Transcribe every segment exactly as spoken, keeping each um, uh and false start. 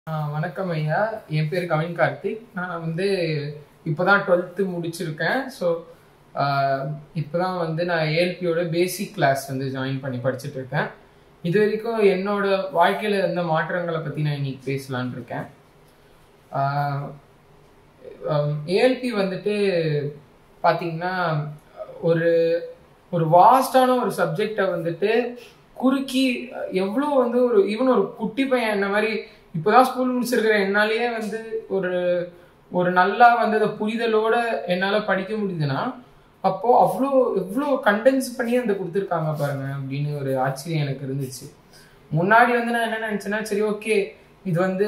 ஆ வணக்கம் ஐயா. என் பேர் கவின் கார்த்திக். நான் வந்து இப்பதான் ட்வெல்த் முடிச்சிருக்கேன். ஸோ ஆ இப்பதான் வந்து நான் ஏஎல்பியோட பேசிக் கிளாஸ் வந்து ஜாயின் பண்ணி படிச்சுட்டு இருக்கேன். இது வரைக்கும் என்னோட வாழ்க்கையில இருந்த மாற்றங்கள பத்தி நான் இன்னைக்கு பேசலாம்னு இருக்கேன். ஆ அம் ஏஎல்பி வந்துட்டு பார்த்தீங்கன்னா, ஒரு ஒரு வாஸ்ட்டான ஒரு சப்ஜெக்ட்ட வந்துட்டு குறுக்கி எவ்வளோ வந்து ஒரு ஈவன் ஒரு குட்டி பையன் என்ன மாரி இப்பதான் ஸ்கூல் முடிச்சிருக்கிற என்னாலேயே வந்து ஒரு ஒரு நல்லா வந்து அத புரிதலோட என்னால படிக்க முடியுதுன்னா, அப்போ அவ்ளோ எவ்ளோ கண்டென்ஸ் பண்ணி அந்த குடுத்துருக்காங்க பாருங்க அப்படின்னு ஒரு ஆச்சரியம் எனக்கு இருந்துச்சு. முன்னாடி வந்து நான் என்ன நினைச்சேன்னா, சரி ஓகே இது வந்து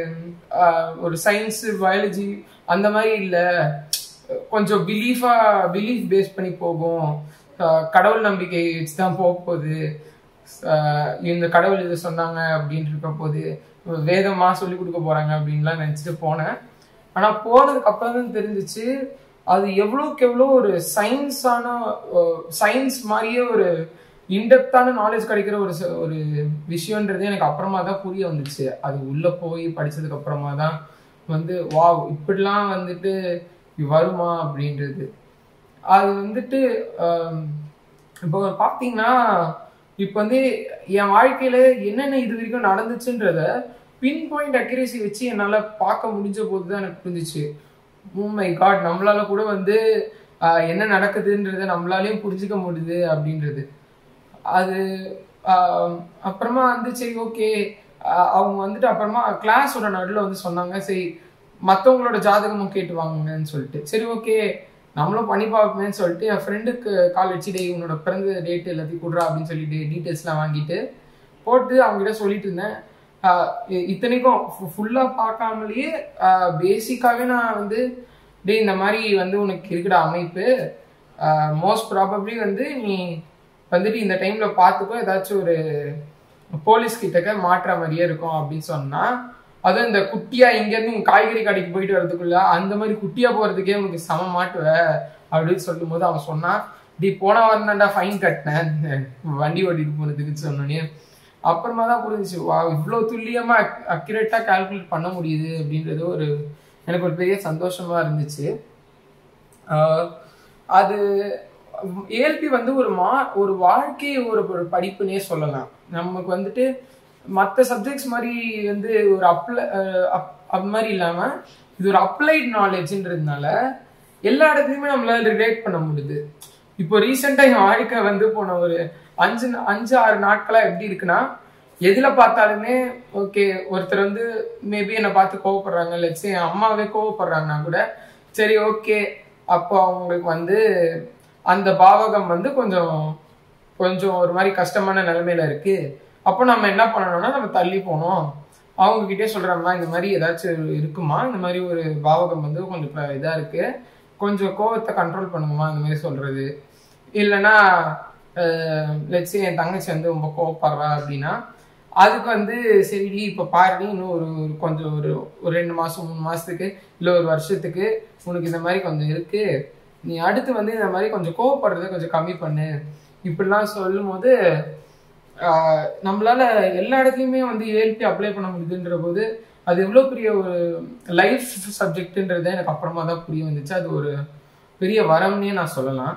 அ ஒரு சயின்ஸ், பயாலஜி அந்த மாரி இல்ல. கொஞ்சம் பிலீஃபா பிலீஃப் பேஸ் பண்ணி போகும். அ கடவுள் நம்பிக்கை வச்சு தான் போப்போது. அ இந்த கடவுள் இத சொன்னாங்க அப்படின்னு இருக்கப்போது. வேதமா சொல்லிக் குடுக்க போறாங்க அப்படின்லாம் நினைச்சுட்டு போனேன். ஆனா போனதுக்கு அப்புறம் தான் தெரிஞ்சுச்சு, அது எவ்வளோக்கு எவ்வளோ ஒரு சயின்ஸான அ சயின்ஸ் மாரியே ஒரு இன்டெப்த்தான நாலேஜ் கிடைக்கிற ஒரு ச ஒரு விஷயம்ன்றது எனக்கு அப்புறமா தான் புரிய வந்துச்சு. அது உள்ள போய் படிச்சதுக்கு அப்புறமா தான் வந்து வாவ்! இப்படிலாம் வந்துட்டு வருமா அப்படின்றது. அது வந்துட்டு அ இப்போ பார்த்தீங்கன்னா, இப்ப வந்து என் வாழ்க்கையில என்னென்ன இதுவரைக்கும் நடந்துச்சுன்றத பின் பாயிண்ட் அக்யூரசி வச்சு என்னால பார்க்க முடிஞ்ச போது தான் எனக்கு புரிஞ்சுச்சு. Oh my God! நம்மளால கூட வந்து அ என்ன நடக்குதுன்றத நம்மளாலயும் புரிஞ்சுக்க முடியுது அப்படின்றது. அது அ அப்புறமா வந்து சரி ஓகே. அ அவங்க வந்துட்டு அப்புறமா கிளாஸோட நடுவுல வந்து சொன்னாங்க, சரி மத்தவங்களோட ஜாதகமும் கேட்டு வாங்குங்கன்னு சொல்லிட்டு. சரி ஓகே. நம்மளும் பண்ணி பார்ப்போமேன்னு சொல்லிட்டு என் ஃப்ரெண்டுக்கு கால் வச்சு, டேய் உன்னோட பிறந்த டேட் எல்லாத்தையும் குட்றா அப்படின்னு சொல்லிட்டு டீட்டெயில்ஸ்லாம் வாங்கிட்டு, போட்டு அவங்ககிட்ட சொல்லிட்டு இருந்தேன். அ இத்தனைக்கும் ஃபு ஃபுல்லா பார்க்காமலேயே அ பேசிக்காவே நான் வந்து, டேய் இந்த மாரி வந்து உனக்கு இருக்குடா அமைப்பு. அ மோஸ்ட் ப்ராபப்லி வந்து நீ வந்துட்டு இந்த டைம்ல பார்த்துக்கோ. ஏதாச்சும் ஒரு போலீஸ் கிட்டக்க மாட்ற மாரியே இருக்கும் அப்படின்னு சொன்னா, அதுவும் இந்த குட்டியா இங்கேருந்து உன் காய்கறி கடைக்கு போயிட்டு வரதுக்குள்ள அந்த மாதிரி குட்டியா போறதுக்கே உனக்கு செம மாட்டுவ அப்படின்னு சொல்லும்போது அவன் சொன்னான், டேய் போன வாரம் தான்டா ஃபைன் கட்டினேன் வண்டி ஓட்டிட்டு போனதுக்குன்னு சொன்னோன்னே, அப்புறமா தான் புரிஞ்சுச்சு, வா இவ்வளோ துல்லியமா அக் அக்யூரேட்டா கால்குலேட் பண்ண முடியுது அப்படின்றது ஒரு எனக்கு ஒரு பெரிய சந்தோஷமா இருந்துச்சு. ஆ அது ஏஎல்பி வந்து ஒரு மா ஒரு வாழ்க்கை ஒரு ஒரு படிப்புன்னே சொல்லலாம். நமக்கு வந்துட்டு மத்த சப்ஜெக்ட்ஸ் மாரி வந்து ஒரு அப்ளை அ அப் அது மாரி இல்லாம, இது ஒரு அப்ளைட் நாலேட்ஜ்ன்றதுனால எல்லா இடத்துலயுமே நம்மளால ரிலேட் பண்ண முடியுது. இப்போ ரீசென்ட்டா என் வாழ்க்கை வந்து போன ஒரு அஞ்சு அஞ்சு, ஆறு நாட்களா எப்படி இருக்குன்னா, எதுல பார்த்தாலுமே ஓகே ஒருத்தர் வந்து மேபி என்ன பார்த்து கோவப்படுறாங்க. லெட்ஸ் சே என் அம்மாவே கோவப்படுறாங்கன்னா கூட, சரி ஓகே. அப்போ அவங்களுக்கு வந்து அந்த பாவகம் வந்து கொஞ்சம் கொஞ்சம் ஒரு மாரி கஷ்டமான நிலைமையில இருக்கு. அப்போ நம்ம என்ன பண்ணணும்னா, நம்ம தள்ளி போணும். அவங்க கிட்டயே சொல்றோம்மா, இந்த மாரி ஏதாச்சும் இருக்குமா? இந்த மாரி ஒரு பாவகம் வந்து கொஞ்சம் இப்ப இதா இருக்கு. கொஞ்சம் கோவத்த கண்ட்ரோல் பண்ணுங்கம்மா, இந்த மாரி சொல்றது. இல்லன்னா அ லெட்ஸ் சே என் தங்கச்சி வந்து ரொம்ப கோவப்படுறா அப்படின்னா, அதுக்கு வந்து சரிடி இப்ப பாருடி இன்னும் ஒரு ஒரு கொஞ்சம் ஒரு ஒரு ரெண்டு மாசம், மூணு மாசத்துக்கு இல்ல ஒரு வருஷத்துக்கு உனக்கு இந்த மாரி கொஞ்சம் இருக்கு. நீ அடுத்து வந்து இந்த மாரி கொஞ்சம் கோவப்படுறத கொஞ்சம் கம்மி பண்ணு. இப்படிலாம் சொல்லும்போது, ஆ நம்மளால எல்லா இடத்துலயுமே வந்து ஏஎல்பி அப்ளை பண்ண முடியுதுன்ற போது, அது எவ்வளோ பெரிய ஒரு லைஃப் சப்ஜெக்ட்ன்றத எனக்கு அப்புறமா தான் புரிய வந்துச்சு. அது ஒரு பெரிய வரம்னே நான் சொல்லலாம்.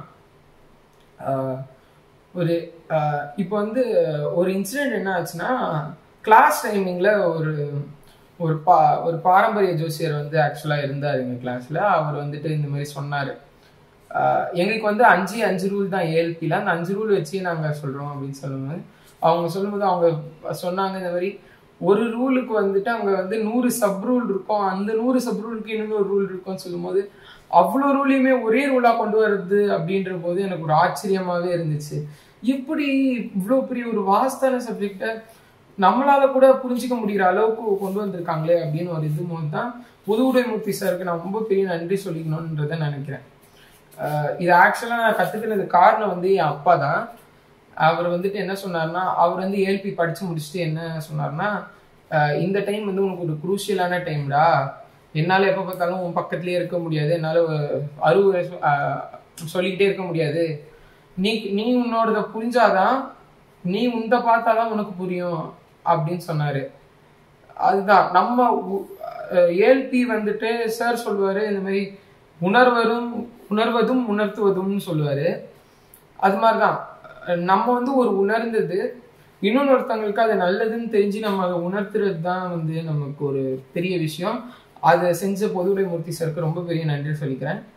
ஆ ஒரு அ இப்போ வந்து ஒரு இன்சிடென்ட் என்ன ஆச்சுன்னா, கிளாஸ் டைமிங்ல ஒரு ஒரு பா ஒரு பாரம்பரிய ஜோசியர் வந்து ஆக்சுவலா இருந்தாரு எங்க கிளாஸ்ல. அவர் வந்துட்டு இந்த மாரி சொன்னாரு. அ எங்களுக்கு வந்து அஞ்சு, அஞ்சு ரூல் தான் ஏஎல்பில. அந்த அஞ்சு ரூல் வச்சு நாங்க சொல்றோம் அப்படின்னு சொல்லும்போது, அவங்க சொல்லும்போது அவங்க சொன்னாங்க இந்த மாரி, ஒரு ரூலுக்கு வந்துட்டு அங்க வந்து நூறு சப் ரூல் இருக்கும். அந்த நூறு சப் ரூலுக்கு இன்னொரு ரூல் இருக்கும்னு சொல்லும்போது, அவ்வளோ ரூலையுமே ஒரே ரூலா கொண்டு வரது அப்படின்ற போது எனக்கு ஒரு ஆச்சரியமாவே இருந்துச்சு. எப்படி இவ்வளோ பெரிய ஒரு வாஸ்தான சப்ஜெக்ட்ட நம்மளால கூட புரிஞ்சுக்க முடிகிற அளவுக்கு கொண்டு வந்திருக்காங்களே அப்படின்னு ஒரு இது போது தான் புதுவுடைமூர்த்தி சாருக்கு நான் ரொம்ப பெரிய நன்றி சொல்லிக்கணும்ன்றத நினைக்கிறேன். அ இது ஆக்சுவலா நான் கத்துக்கினதுக்கு காரணம் வந்து என் அப்பா தான். அவர் வந்துட்டு என்ன சொன்னாருன்னா, அவர் வந்து ஏஎல்பி படிச்சு முடிச்சுட்டு என்ன சொன்னாருன்னா, அ இந்த டைம் வந்து உனக்கு ஒரு குரூஷியலான டைம்டா. என்னால எப்ப பார்த்தாலும் உன் பக்கத்திலேயே இருக்க முடியாது. என்னால அறுவடை அ சொல்லிக்கிட்டே இருக்க முடியாது. நீ நீ உன்னோடத புரிஞ்சாதான், நீ உன்த பார்த்தா தான் உனக்கு புரியும் அப்படின்னு சொன்னாரு. அதுதான் நம்ம ஏஎல்பி வந்துட்டு சார் சொல்லுவாரு இந்த மாதிரி உணர்வரும் உணர்வதும் உணர்த்துவதும்னு சொல்லுவாரு. அது மாதிரிதான் நம்ம வந்து ஒரு உணர்ந்தது இன்னொருத்தவங்களுக்கு அது நல்லதுன்னு தெரிஞ்சு நம்ம அதை உணர்த்துறது தான் வந்து நமக்கு ஒரு பெரிய விஷயம். அதை செஞ்ச பொதுவுடைமூர்த்தி சாருக்கு ரொம்ப பெரிய நன்றி சொல்லிக்கிறேன்.